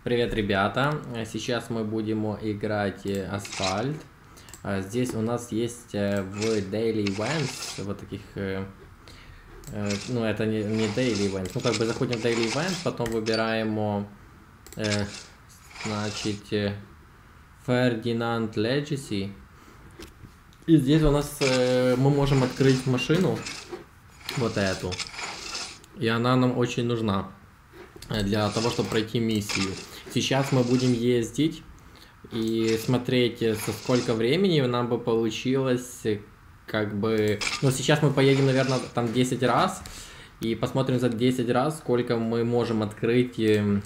Привет, ребята! Сейчас мы будем играть Асфальт. Здесь у нас есть в Daily Events вот таких... ну, это не Daily Events. Ну, как бы заходим в Daily Events, потом выбираем, значит, Ferdinand Legacy. И здесь у нас мы можем открыть машину, вот эту. И она нам очень нужна для того, чтобы пройти миссию. Сейчас мы будем ездить и смотреть, со сколько времени нам бы получилось, как бы... Ну, сейчас мы поедем, наверное, там 10 раз, и посмотрим за 10 раз, сколько мы можем открыть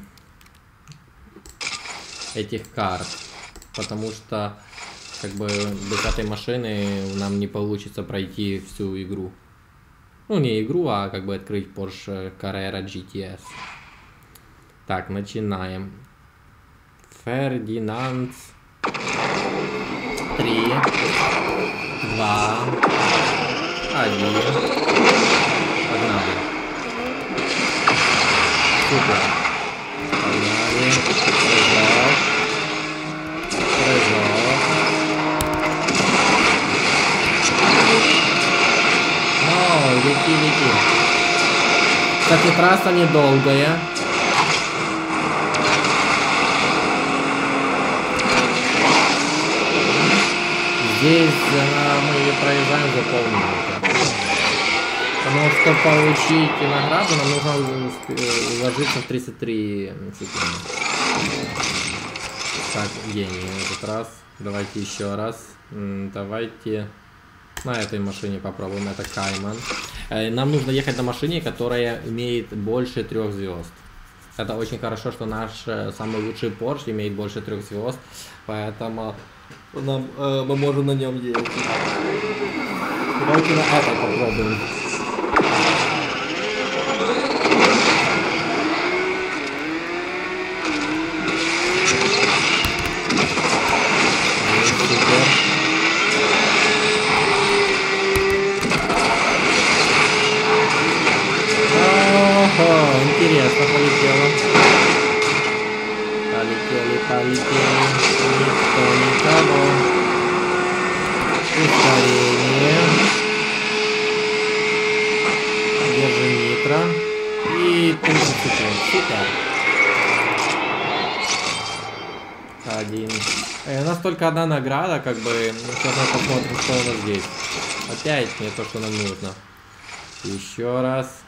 этих карт. Потому что, как бы, без этой машины нам не получится пройти всю игру. Ну, не игру, а как бы открыть Porsche Carrera GTS. Так, начинаем. Фердинанд. 3, 2, 1. Погнали. Супер. Погнали. Прыжок. Прыжок. О, лети, лети. Кстати, трасса недолгая. Здесь мы проезжаем за полминуты. Потому что получить награду нам нужно уложиться в 33 секунды. Так, гений этот раз. Давайте еще раз. Давайте на этой машине попробуем. Это Кайман. Нам нужно ехать на машине, которая имеет больше 3 звезд. Это очень хорошо, что наш самый лучший Porsche имеет больше 3 звезд. Поэтому... мы можем на нем ездить. Давайте на это попробуем. Супер. Ого, интересно полетело. Полетели. Никто никого. Ускорение. Держим нитро. И 30 секунд. Супер. 1. У нас только одна награда, как бы. Сейчас мы посмотрим, что у нас здесь. Опять не то, что нам нужно. Еще раз.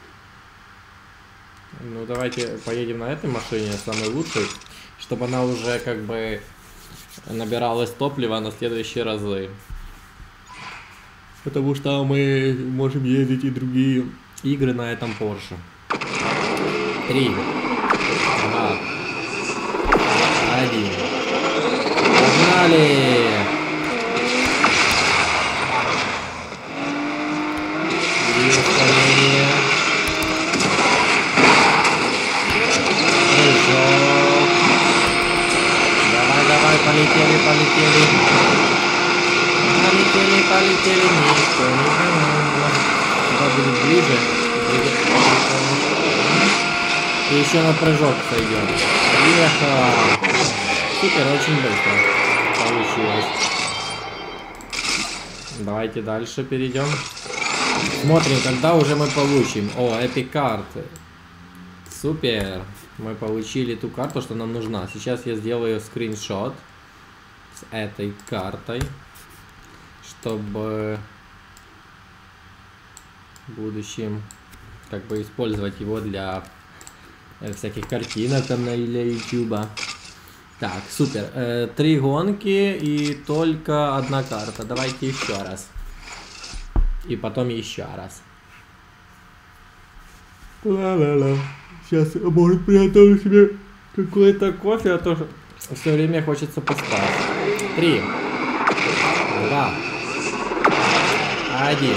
Ну, давайте поедем на этой машине, самой лучшей, чтобы она уже как бы набиралась топлива на следующие разы. Потому что мы можем ездить и другие игры на этом Porsche. 3, 2, 1. Погнали! И ускорение. Прыжок. Давай, полетели. Полетели. Никто не знает. Сюда будет ближе. И еще на прыжок сойдем. Ехал. Супер, очень быстро получилось. Давайте дальше перейдем. Смотрим, когда уже мы получим. О, эпик карты. Супер. Мы получили ту карту, что нам нужна. Сейчас я сделаю скриншот с этой картой, чтобы в будущем как бы использовать его для всяких картинок там для YouTube. Так, супер. 3 гонки и только 1 карта. Давайте еще раз. И потом еще раз. Ла-ла-ла. Сейчас, может, приготовлю себе какой-то кофе, а то все время хочется поспать. 3, 2, 1.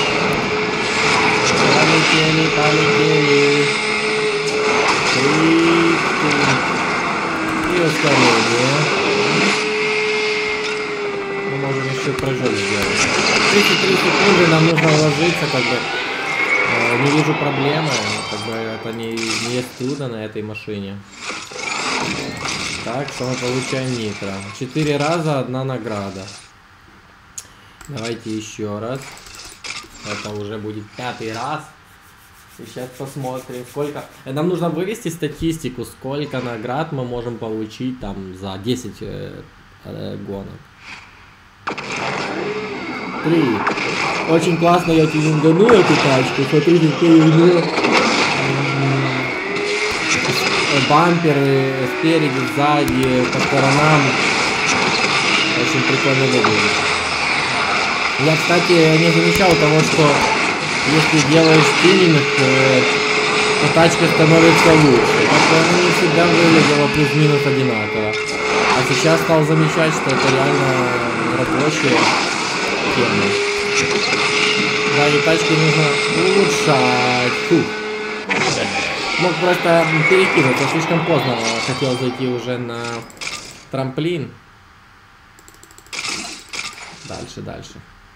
Полетели. 3, еще прыжок сделать. 33 секунды нам нужно уложиться, как бы. Не вижу проблемы, как бы это не трудно на этой машине. Так, что мы получаем нитро. 4 раза, 1 награда. Давайте еще раз. Это уже будет 5-й раз. И сейчас посмотрим, сколько... Нам нужно вывести статистику, сколько наград мы можем получить там за 10 гонок. 3. Очень классно я тюнингану эту тачку. Смотрите, какой у нее бамперы спереди, сзади, по сторонам. Очень прикольно выглядит. Я, кстати, не замечал того, что если делаешь тюнинг, то тачка становится лучше. Как-то она не всегда выглядела плюс-минус одинаково. А сейчас стал замечать, что это реально рабочая тема. Да, и тачки нужно улучшать. Фух. Мог просто перекинуться, слишком поздно хотел зайти уже на трамплин. Дальше.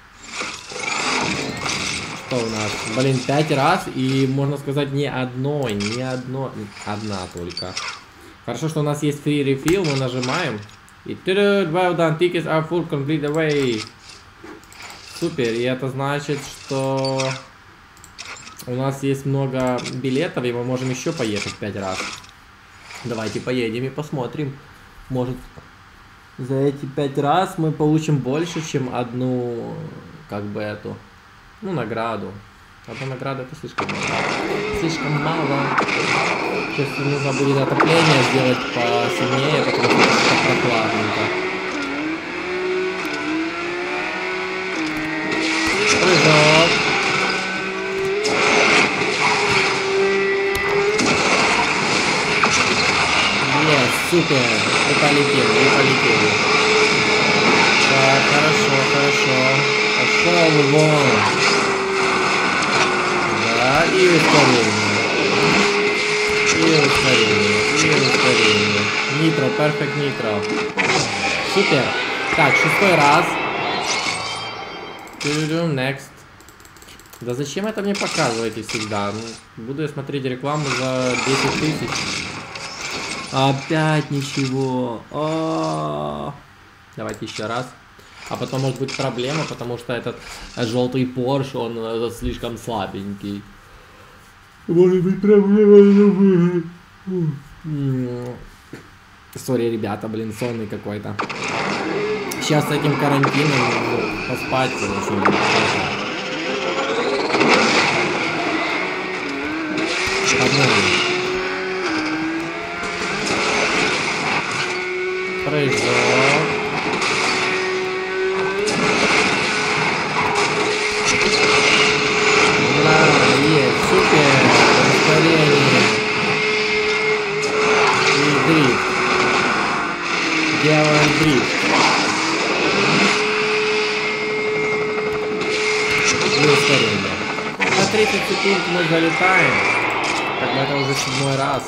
Что у нас? Блин, 5 раз, и можно сказать не одна только. Хорошо, что у нас есть free refill, мы нажимаем. И well done, tickets are full, complete the way. Супер, и это значит, что у нас есть много билетов, и мы можем еще поехать 5 раз. Давайте поедем и посмотрим. Может, за эти 5 раз мы получим больше, чем одну, как бы эту, ну, награду. Одна награда это слишком мало. Слишком мало. Сейчас нужно будет отопление сделать посильнее, потому что это прохладненько. Прыжок. Супер, и полетели. Так, хорошо. Пошел вон. Да, и ускорение. Нитро, перфект нитро. Супер. Так, 6-й раз. Next. Да зачем это мне показываете всегда? Буду я смотреть рекламу за 10 тысяч. Опять ничего. Давайте еще раз. А потом может быть проблема, потому что этот желтый Porsche, он слишком слабенький. Может быть проблема. Сори, ребята, блин, сонный какой-то. Сейчас с этим карантином поспать очень плохо. Прыжок. Да, есть, супер, ускорение. И дрифт. Делаем дрифт. И ускорение. На 30 секунд мы залетаем. Как бы это уже 7-й раз.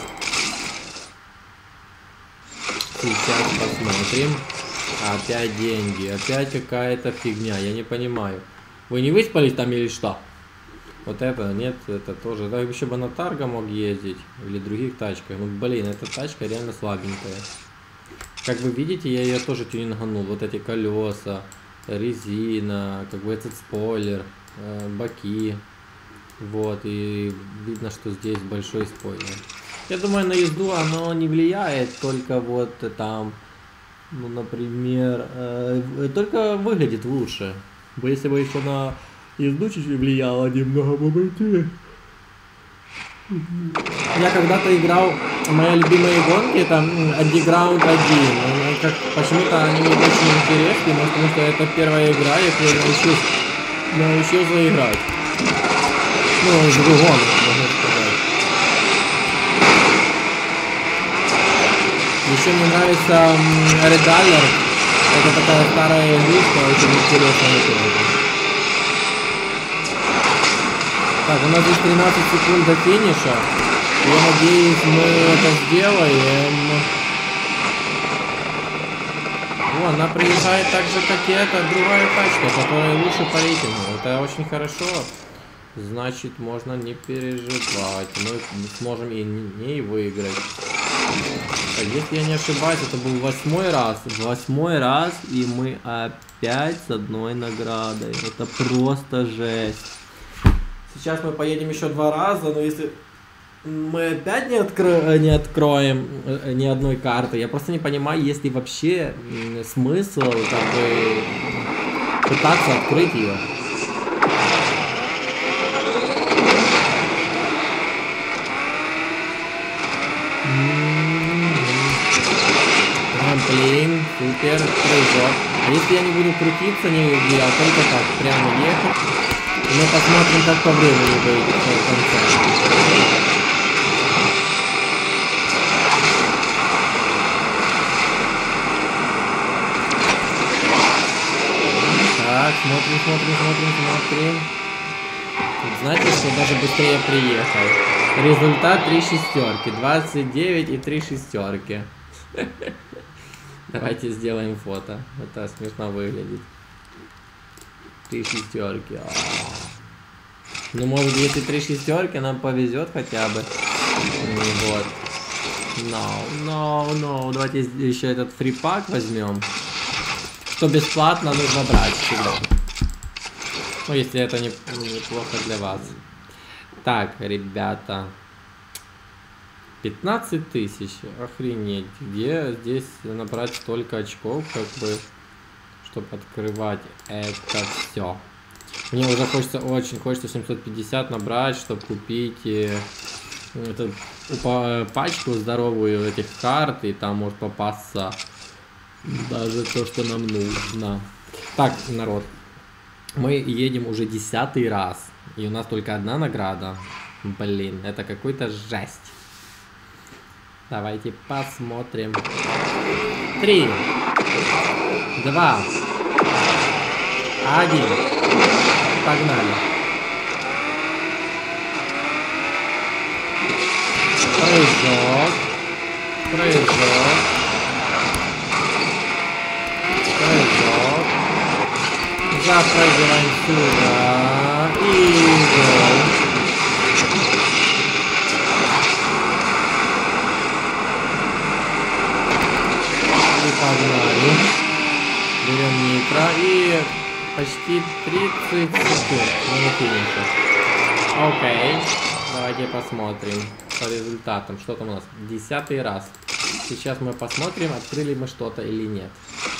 Сейчас посмотрим. Опять деньги. Опять какая-то фигня. Я не понимаю. Вы не выспались там или что? Вот это, нет, это тоже. Да, еще бы на Тарго мог ездить. Или других тачках. Ну, блин, эта тачка реально слабенькая. Как вы видите, я ее тоже тюнинганул. Вот эти колеса, резина, как бы этот спойлер, боки. Вот, и видно, что здесь большой спойлер. Я думаю, на езду оно не влияет, только вот там, ну, например, только выглядит лучше. Если бы еще на езду чуть-чуть влияло немного, бы интересно. Я когда-то играл, мои любимые гонки, это Underground 1. Почему-то они мне очень интересны, потому что это первая игра, я научился играть. Ну, из гонок, можно сказать. Еще мне нравится Red Alert. Это такая старая игрушка, очень интересная тоже. Так, у нас здесь 13 секунд до финиша. Я надеюсь, мы это сделаем. О, она приезжает так же, как и эта другая тачка, которая лучше по рейтингу. Это очень хорошо. Значит, можно не переживать. Мы сможем и не выиграть. Так, если я не ошибаюсь, это был 8-й раз. 8-й раз, и мы опять с одной наградой. Это просто жесть. Сейчас мы поедем еще 2 раза, но если мы опять не откроем ни одной карты, я просто не понимаю, есть ли вообще смысл как бы пытаться открыть ее. Трамплин, супер, прыжок. Если я не буду крутиться нигде, а только так прямо ехать, мы посмотрим, как по времени выйдет в конце. Так, смотрим. Знаете, что даже быстрее приехал. Результат 3 шестерки. 29 и 3 шестерки. Давайте сделаем фото. Это смешно выглядит. 3 шестерки. Ну, может, если 3 шестерки, нам повезет хотя бы. Вот. No. Давайте еще этот фрипак возьмем. Что бесплатно, нужно брать всегда. Ну, если это неплохо для вас. Так, ребята. 15 тысяч. Охренеть. Где здесь набрать столько очков, как бы, чтобы открывать это все? Мне уже очень хочется 750 набрать, чтобы купить эту пачку здоровую этих карт, и там может попасться даже то, что нам нужно. Так, народ, мы едем уже 10-й раз, и у нас только одна награда. Блин, это какой-то жесть. Давайте посмотрим. 3, 2, 1. Погнали. Прыжок. Запрыгиваем сюда. И гол. И погнали. Берем нитро и почти 30 секунд. Мы на финише. Окей. Давайте посмотрим по результатам. Что там у нас? 10-й раз. Сейчас мы посмотрим, открыли мы что-то или нет.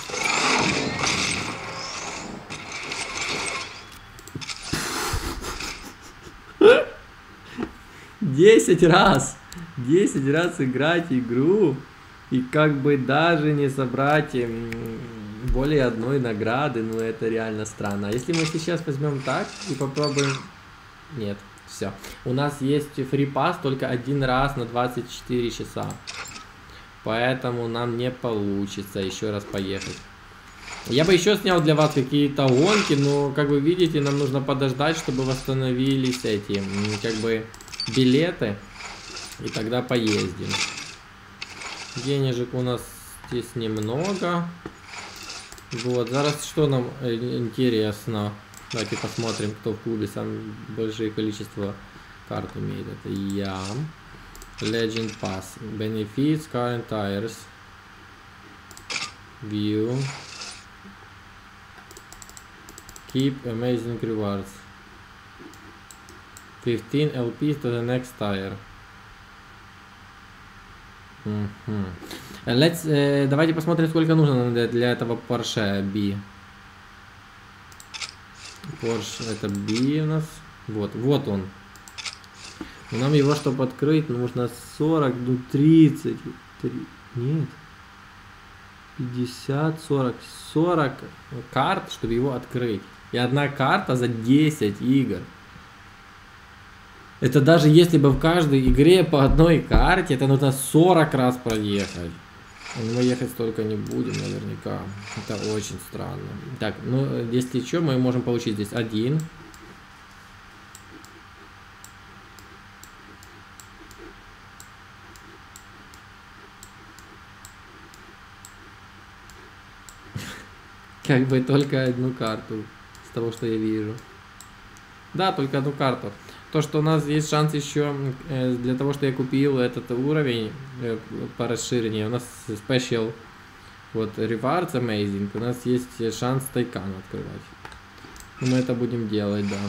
Десять раз играть игру и как бы даже не собрать более одной награды, ну это реально странно. А если мы сейчас возьмем так и попробуем... Нет, все. У нас есть фрипас только один раз на 24 часа. Поэтому нам не получится еще раз поехать. Я бы еще снял для вас какие-то гонки, но как вы видите, нам нужно подождать, чтобы восстановились эти, как бы, билеты. И тогда поездим. Денежек у нас здесь немного. Вот, зараз что нам интересно. Давайте посмотрим, кто в клубе самое большое количество карт имеет. Это я. Legend Pass. Benefits, Current Tires. View. Keep Amazing Rewards. 15 LPs to the next tire. Давайте посмотрим, сколько нужно для этого Porsche B. Porsche это B у нас. Вот он. Но нам его, чтобы открыть, нужно 40, ну 30. Нет. 50, 40 карт, чтобы его открыть. И одна карта за 10 игр. Это даже если бы в каждой игре по одной карте, это нужно 40 раз проехать. Мы ехать столько не будем, наверняка. Это очень странно. Так, ну, если что, мы можем получить здесь 1. Как бы только одну карту, с того, что я вижу. Да, только одну карту. То, что у нас есть шанс еще, для того, что я купил этот уровень по расширению, у нас special, вот, rewards amazing, у нас есть шанс тайкан открывать. Мы это будем делать, да.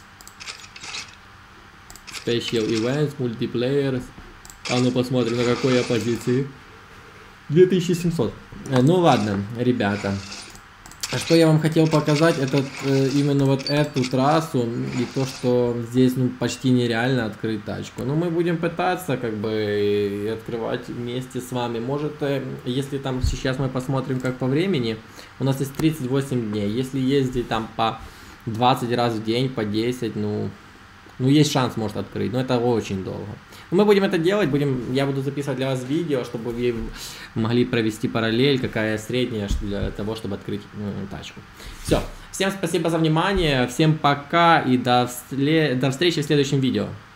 Special events, multiplayer. А ну посмотрим, на какой я позиции. 2700. Ну ладно, ребята. Что я вам хотел показать, это именно вот эту трассу и то, что здесь ну, почти нереально открыть тачку. Но мы будем пытаться как бы открывать вместе с вами. Может, если там сейчас мы посмотрим как по времени, у нас есть 38 дней. Если ездить там по 20 раз в день, по 10, ну есть шанс может открыть, но это очень долго. Но мы будем это делать, я буду записывать для вас видео, чтобы вы могли провести параллель, какая средняя для того, чтобы открыть тачку. Все, всем спасибо за внимание, всем пока и до встречи в следующем видео.